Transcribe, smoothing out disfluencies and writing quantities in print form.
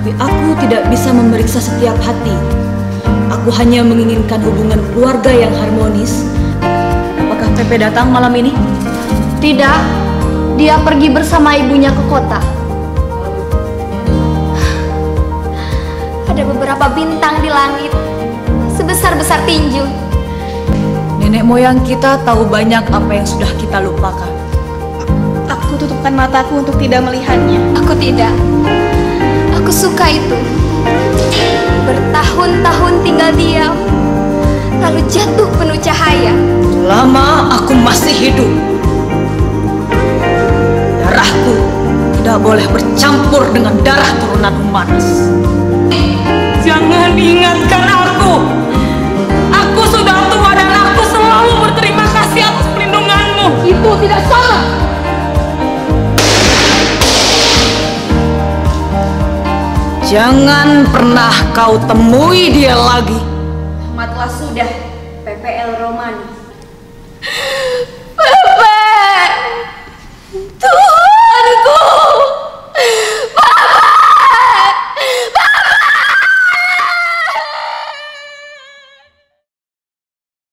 Tapi aku tidak bisa memeriksa setiap hati. Aku hanya menginginkan hubungan keluarga yang harmonis. Apakah Pepe datang malam ini? Tidak, dia pergi bersama ibunya ke kota. Ada beberapa bintang di langit, sebesar-besar tinju. Nenek moyang kita tahu banyak apa yang sudah kita lupakan. Aku tutupkan mataku untuk tidak melihatnya. Aku tidak. Aku suka itu. Bertahun-tahun tinggal diam, lalu jatuh penuh cahaya. Selama aku masih hidup, darahku tidak boleh bercampur dengan darah turunan Humanes. Jangan ingatkan aku. Aku sudah tua dan aku selalu berterima kasih atas perlindunganmu. Itu tidak salah. Jangan pernah kau temui dia lagi. Tamatlah sudah, PPL Romani.